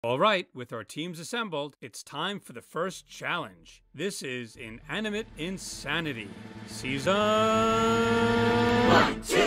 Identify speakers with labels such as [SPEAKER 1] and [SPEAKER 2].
[SPEAKER 1] All right, with our teams assembled, it's time for the first challenge. This is Inanimate Insanity, Season 1, 2.